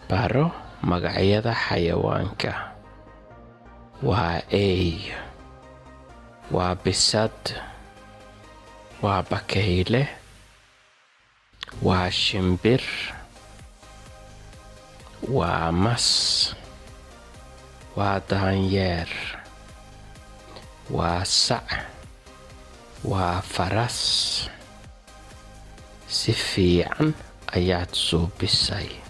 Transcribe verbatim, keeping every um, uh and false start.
baro magacyada xayawaanka. Waa eey, waa bisad, waa bakayle, waa shimbir, waa mas, waa daanyeer, waa sac, waa faras. Si fiican ayaad suubisay.